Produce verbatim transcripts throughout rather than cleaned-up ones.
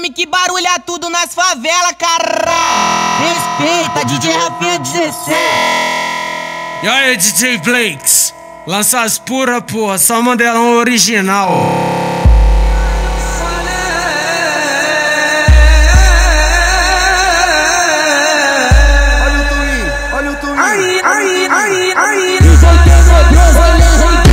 homem que barulha tudo nas favelas, caralho. Respeita, D J Rafinha dezesseis. E aí, D J Blakes, lança as pura, porra, só modelão original. Olha o Twin, olha o Twin. Aí, aí, aí, aí. D J Tenebroso, ele é rei.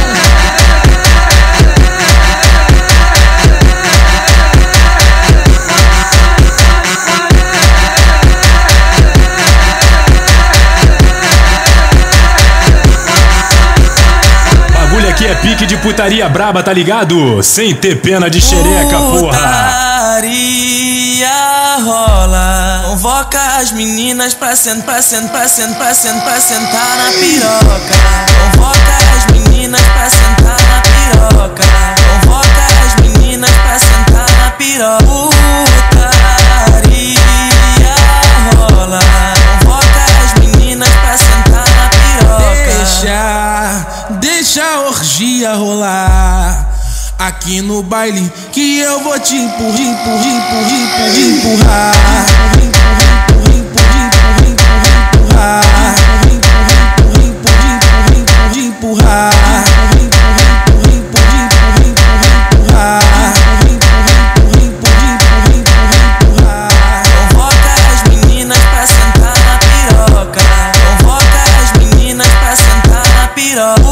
Aqui é pique de putaria braba, tá ligado? Sem ter pena de xereca, porra. Putaria rola. Convoca as meninas pra sentar, pra sentar, pra sentar, pra sentar, pra sentar na piroca. Convoca as meninas pra sentar na piroca. Convoca as meninas pra sentar na piroca. Putaria rola. Convoca as meninas pra sentar na piroca. Deixa, deixa a orgia rolar aqui no baile, que eu vou te empurrar, empurrar, empurrar, empurrar, empurrar, empurrar, empurrar, empurrar, empurrar, convoca as meninas pra sentar na piroca. Convoca as meninas pra sentar na piroca.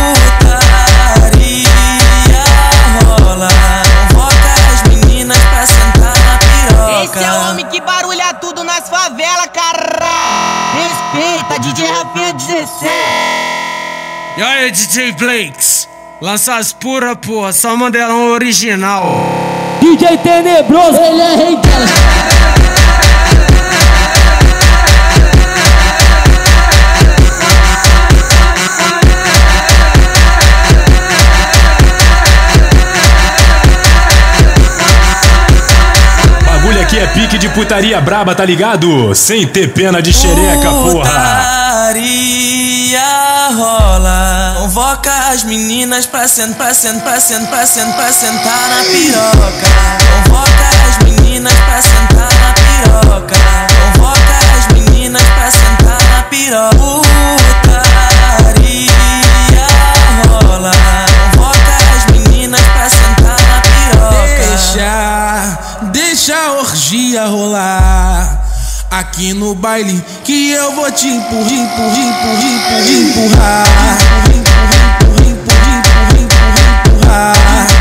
Esse é o homem que barulha tudo nas favelas, caralho. Respeita, D J Rafinha dezesseis. E aí, D J Blakes, lança as pura, porra, só modelão original. D J Tenebroso, ele é rei dela. Aqui é pique de putaria braba, tá ligado? Sem ter pena de xereca, porra. Putaria rola. Convoca as meninas pra sentar, pra sentar, pra sentar, pra sentar, pra sentar na piroca. Convoca as meninas pra sentar na piroca. Convoca as meninas pra sentar na piroca. Putaria rola. Convoca as meninas pra sentar na piroca. Deixa, deixa a orgia rolar aqui no baile, que eu vou te empurrar, empurrar, empurrar, empurrar, empurrar, empurrar, empurrar, empurrar, empurrar, empurrar.